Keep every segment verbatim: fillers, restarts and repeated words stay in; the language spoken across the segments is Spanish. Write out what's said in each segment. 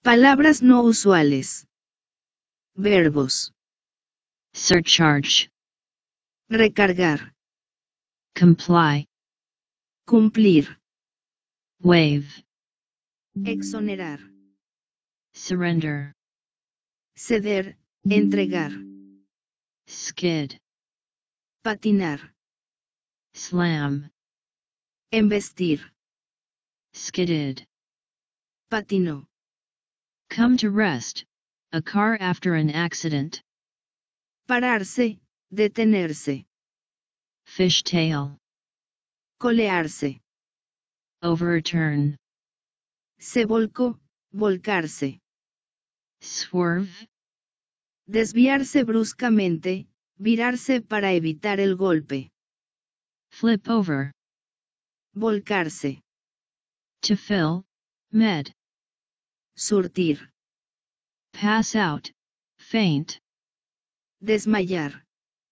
Palabras no usuales. Verbos. Surcharge. Recargar. Comply. Cumplir. Waive. Exonerar. Surrender. Ceder, entregar. Skid. Patinar. Slam. Embestir. Skidded. Patinó. Come to rest. A car after an accident. Pararse, detenerse. Fishtail. Colearse. Overturn. Se volcó, volcarse. Swerve. Desviarse bruscamente, virarse para evitar el golpe. Flip over. Volcarse. To fill. Med. Surtir. Pass out. Faint. Desmayar.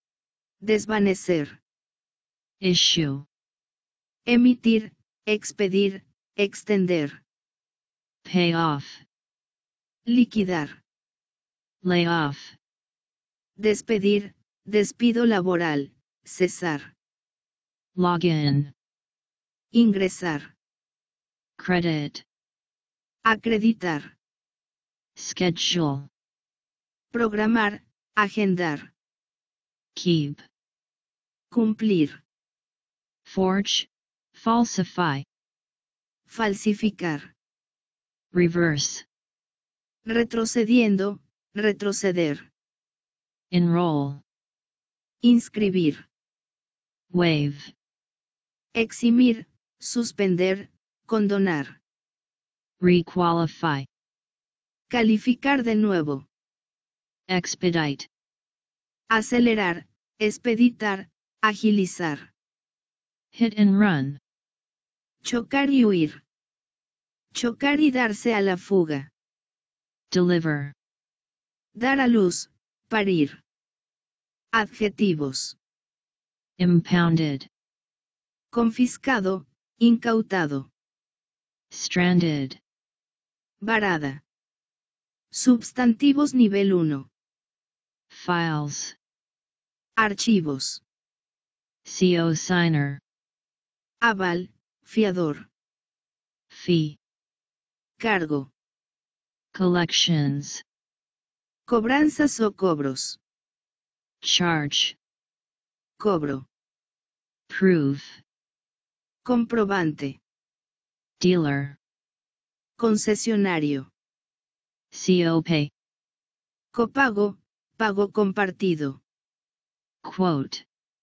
Desvanecer. Issue. Emitir, expedir, extender. Pay off. Liquidar. Lay off. Despedir, despido laboral, cesar. Login. Ingresar. Credit. Acreditar. Schedule. Programar, agendar. Keep. Cumplir. Forge. Falsify. Falsificar. Reverse. Retrocediendo, retroceder. Enroll. Inscribir. Waive. Eximir, suspender, condonar. Requalify. Calificar de nuevo. Expedite. Acelerar, expeditar, agilizar. Hit and run. Chocar y huir. Chocar y darse a la fuga. Deliver. Dar a luz, parir. Adjetivos. Impounded. Confiscado, incautado. Stranded. Varada. Substantivos nivel uno. Files. Archivos. Co-signer. Aval, fiador. Fee. Cargo. Collections. Cobranzas o cobros. Charge. Cobro. Prove. Comprobante. Dealer. Concesionario. Co-pay. Copago, pago compartido. Quote.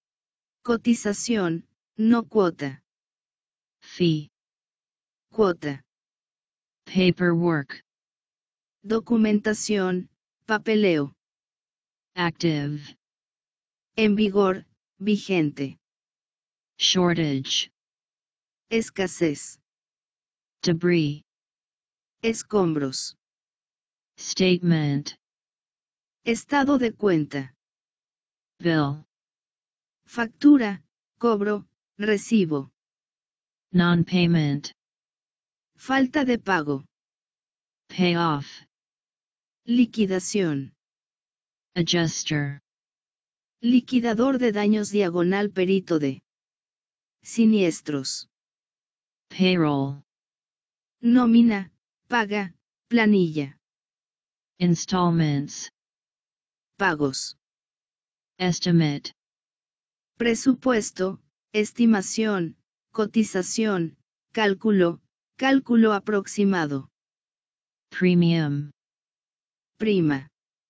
Cotización, no cuota. Fee. Cuota. Paperwork. Documentación, papeleo. Active. En vigor, vigente. Shortage. Escasez. Debris. Escombros. Statement. Estado de cuenta. Bill. Factura, cobro, recibo. Non-payment. Falta de pago. Payoff. Liquidación. Adjuster. Liquidador de daños diagonal perito de siniestros. Payroll. Nómina, paga, planilla. Installments. Pagos. Estimate. Presupuesto, estimación, cotización, cálculo, cálculo aproximado. Premium. Prima.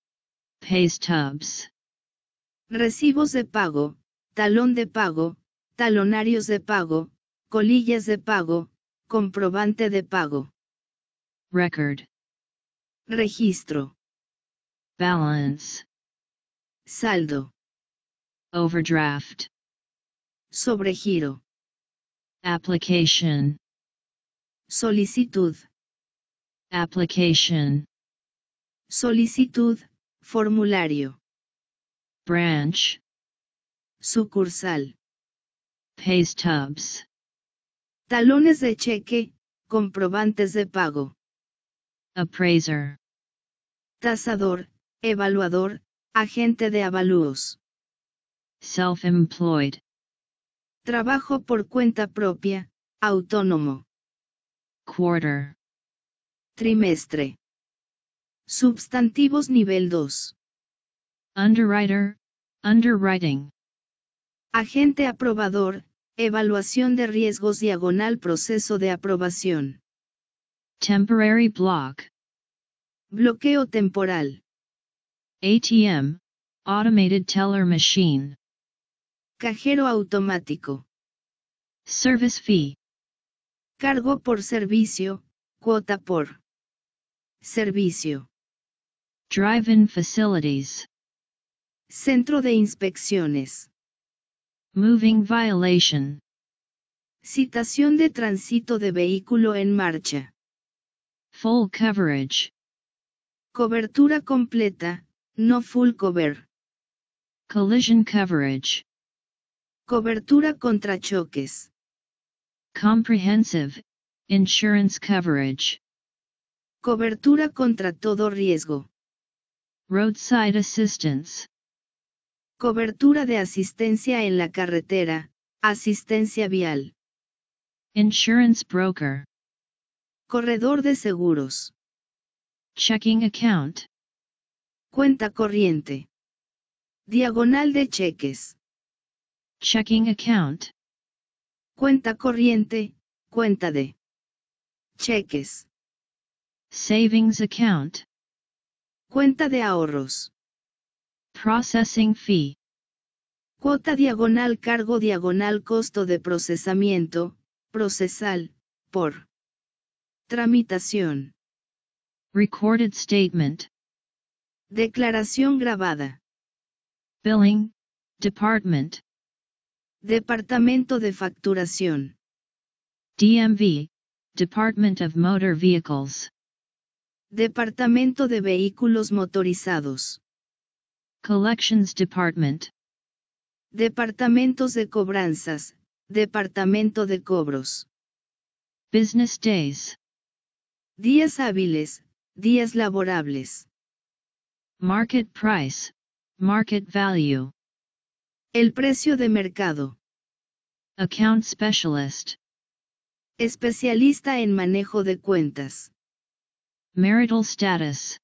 Paystubs. Recibos de pago, talón de pago, talonarios de pago, colillas de pago, comprobante de pago. Record. Registro. Balance. Saldo. Overdraft. Sobregiro. Application. Solicitud. Application. Solicitud, formulario. Branch. Sucursal. Paystubs. Talones de cheque, comprobantes de pago. appraiser. Tasador, evaluador, agente de avalúos. Self-employed. Trabajo por cuenta propia, autónomo. Quarter. Trimestre. Substantivos nivel dos. Underwriter, underwriting. Agente aprobador, evaluación de riesgos diagonal proceso de aprobación. Temporary block. Bloqueo temporal. A T M, automated teller machine. Cajero automático. Service fee. Cargo por servicio, cuota por servicio. Drive-in facilities. Centro de inspecciones. Moving violation. Citación de tránsito de vehículo en marcha. Full coverage. Cobertura completa, no full cover. Collision coverage. Cobertura contra choques. Comprehensive insurance coverage. Cobertura contra todo riesgo. Roadside assistance. Cobertura de asistencia en la carretera, asistencia vial. Insurance broker. Corredor de seguros. Checking account. Cuenta corriente. Diagonal de cheques. Checking account. Cuenta corriente, cuenta de cheques. Savings account. Cuenta de ahorros. Processing fee. Cuota diagonal cargo diagonal costo de procesamiento, procesal, por tramitación. Recorded statement. Declaración grabada. Billing department. Departamento de facturación. D M V, Department of Motor Vehicles. Departamento de vehículos motorizados. Collections department. Departamentos de cobranzas, departamento de cobros. Business days. Días hábiles, días laborables. Market price, market value. El precio de mercado. Account specialist. Especialista en manejo de cuentas. Marital status.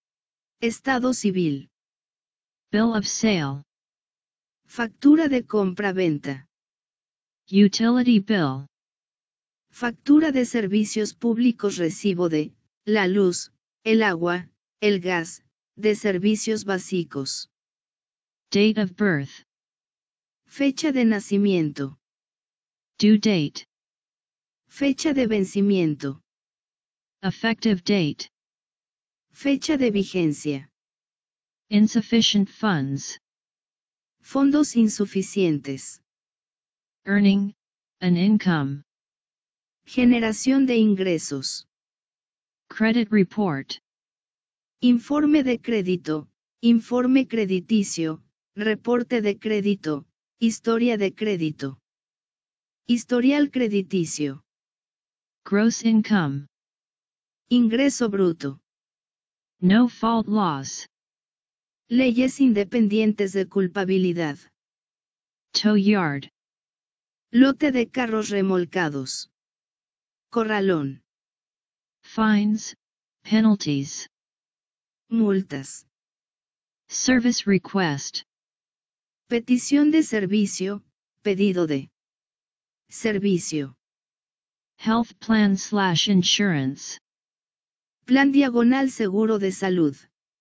Estado civil. Bill of sale. Factura de compra-venta. Utility bill. Factura de servicios públicos recibo de, la luz, el agua, el gas, de servicios básicos. Date of birth. Fecha de nacimiento. Due date. Fecha de vencimiento. Effective date. Fecha de vigencia. Insufficient funds. Fondos insuficientes. Earning, an income. Generación de ingresos. Credit report. Informe de crédito, informe crediticio, reporte de crédito, historia de crédito. Historial crediticio. Gross income. Ingreso bruto. No fault laws. Leyes independientes de culpabilidad. Tow yard. Lote de carros remolcados. Corralón. Fines, penalties. Multas. Service request. Petición de servicio, pedido de servicio. Health plan slash insurance. Plan diagonal seguro de salud.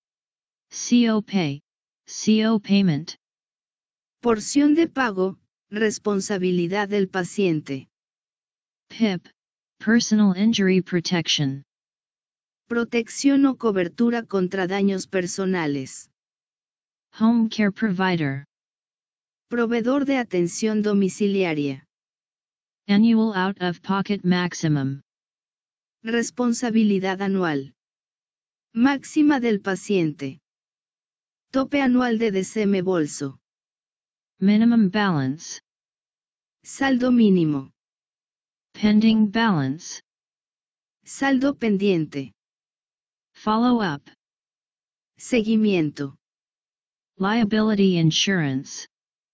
C O pay, C O payment. Porción de pago, responsabilidad del paciente. P I P, personal injury protection. Protección o cobertura contra daños personales. Home care provider. Proveedor de atención domiciliaria. Annual out-of-pocket maximum. Responsabilidad anual. Máxima del paciente. Tope anual de desembolso. Minimum balance. Saldo mínimo. Pending balance. Saldo pendiente. Follow up. Seguimiento. Liability insurance.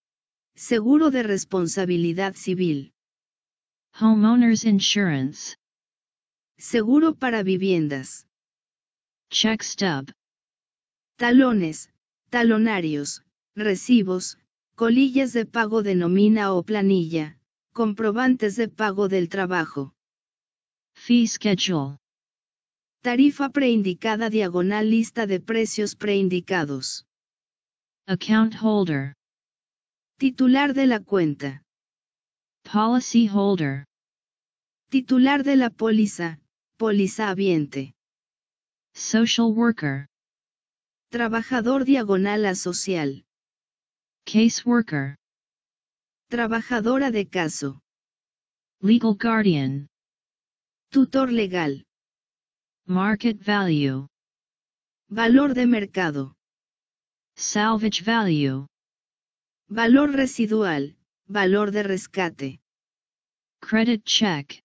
Seguro de responsabilidad civil. Homeowners insurance. Seguro para viviendas. Check stub. Talones, talonarios, recibos, colillas de pago de nómina o planilla, comprobantes de pago del trabajo. Fee schedule. Tarifa preindicada diagonal lista de precios preindicados. Account holder. Titular de la cuenta. Policy holder. Titular de la póliza, póliza habiente. Social worker. Trabajador diagonal asocial. Caseworker. Trabajadora de caso. Legal guardian. Tutor legal. Market value. Valor de mercado. Salvage value. Valor residual, valor de rescate. Credit check.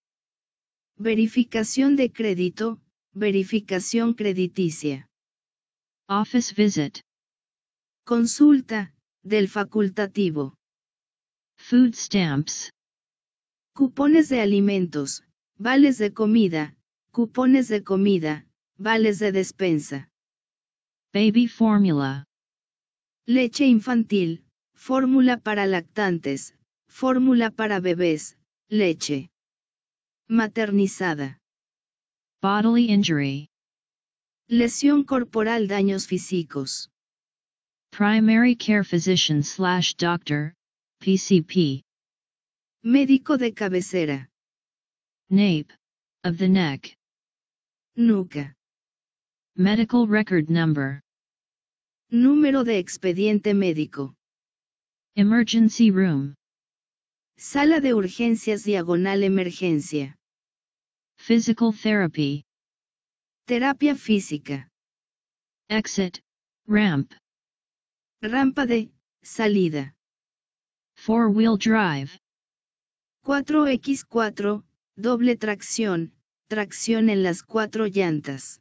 Verificación de crédito, verificación crediticia. Office visit. Consulta, del facultativo. Food stamps. Cupones de alimentos, vales de comida, cupones de comida, vales de despensa. Baby formula. Leche infantil, fórmula para lactantes, fórmula para bebés, leche maternizada. Bodily injury. Lesión corporal, daños físicos. Primary care physician slash doctor, P C P. Médico de cabecera. Nape. Of the neck. Nuca. Medical record number. Número de expediente médico. Emergency room. Sala de urgencias diagonal emergencia. Physical therapy. Terapia física. Exit. Ramp. Rampa de salida. Four-wheel drive. cuatro por cuatro, doble tracción, tracción en las cuatro llantas.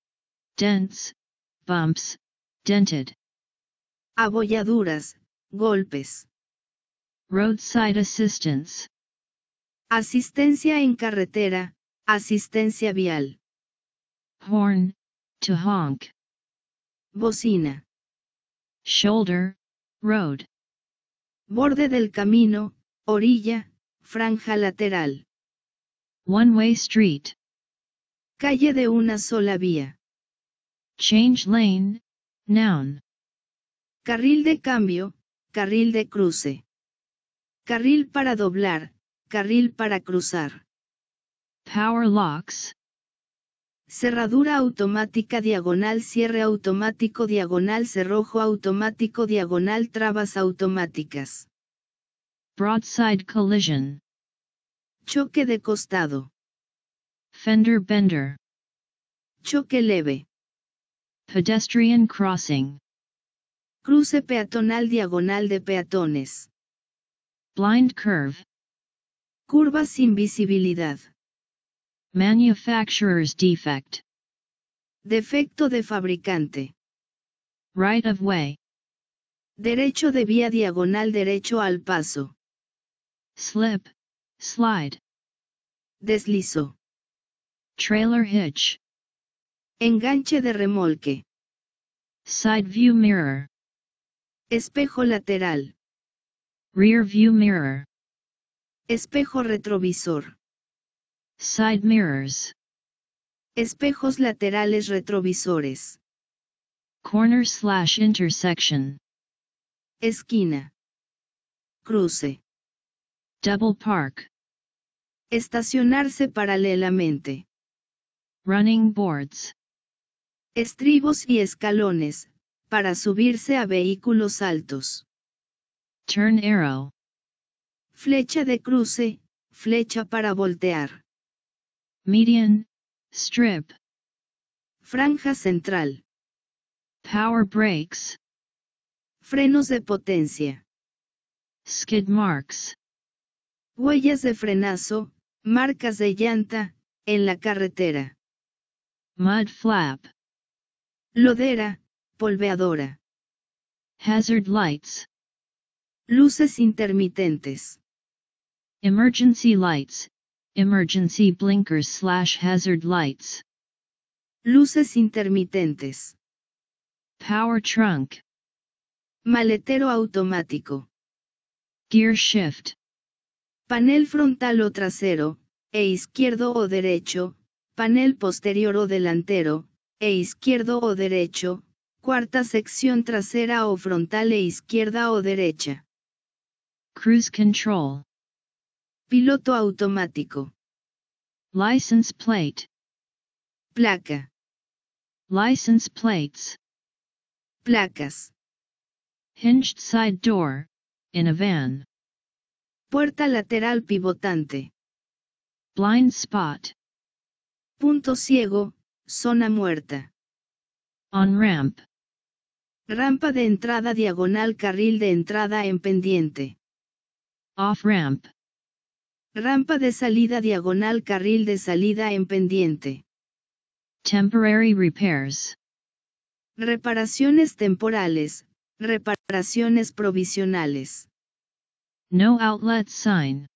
Dents. Bumps. Dented. Abolladuras, golpes. Roadside assistance. Asistencia en carretera, asistencia vial. Horn. To honk. Bocina. Shoulder. Road. Borde del camino, orilla, franja lateral. One-way street. Calle de una sola vía. Change lane. Noun. Carril de cambio, carril de cruce. Carril para doblar, carril para cruzar. Power locks. Cerradura automática diagonal cierre automático diagonal cerrojo automático diagonal trabas automáticas. Broadside collision. Choque de costado. Fender bender. Choque leve. Pedestrian crossing. Cruce peatonal diagonal de peatones. Blind curve. Curva sin visibilidad. Manufacturer's defect. Defecto de fabricante. Right of way. Derecho de vía diagonal derecho al paso. Slip. Slide. Deslizó. Trailer hitch. Enganche de remolque. Side view mirror. Espejo lateral. Rear view mirror. Espejo retrovisor. Side mirrors. Espejos laterales retrovisores. Corner slash intersection. Esquina. Cruce. Double park. Estacionarse paralelamente. Running boards. Estribos y escalones, para subirse a vehículos altos. Turn arrow. Flecha de cruce, flecha para voltear. Median. Strip. Franja central. Power brakes. Frenos de potencia. Skid marks. Huellas de frenazo, marcas de llanta, en la carretera. Mud flap. Lodera, polveadora. Hazard lights. Luces intermitentes. Emergency lights, emergency blinkers slash hazard lights. Luces intermitentes. Power trunk. Maletero automático. Gear shift. Panel frontal o trasero, e izquierdo o derecho, panel posterior o delantero, e izquierdo o derecho, cuarta sección trasera o frontal e izquierda o derecha. Cruise control. Piloto automático. License plate. Placa. License plates. Placas. Hinged side door, in a van. Puerta lateral pivotante. Blind spot. Punto ciego, zona muerta. On-ramp. Rampa de entrada diagonal carril de entrada en pendiente. Off-ramp. Rampa de salida diagonal carril de salida en pendiente. Temporary repairs. Reparaciones temporales, reparaciones provisionales. No outlet sign.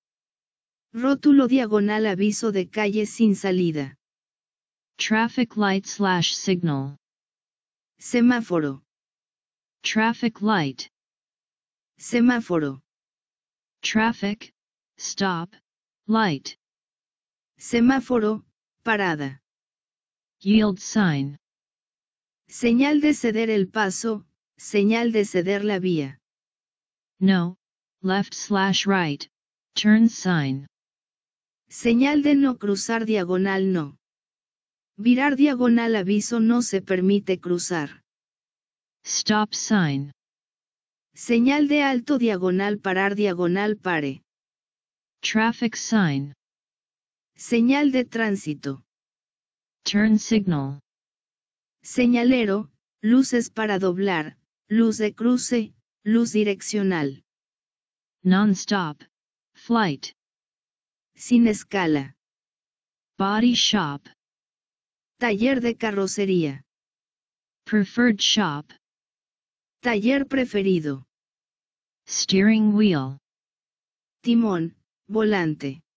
Rótulo diagonal aviso de calle sin salida. Traffic light slash signal. Semáforo. Traffic light. Semáforo. Traffic, stop, light. Semáforo, parada. Yield sign. Señal de ceder el paso, señal de ceder la vía. No, left slash right, turn sign. Señal de no cruzar diagonal no. Virar diagonal aviso no se permite cruzar. Stop sign. Señal de alto diagonal parar diagonal pare. Traffic sign. Señal de tránsito. Turn signal. Señalero, luces para doblar, luz de cruce, luz direccional. Non-stop, flight. Sin escala. Body shop. Taller de carrocería. Preferred shop. Taller preferido. Steering wheel. Timón, volante.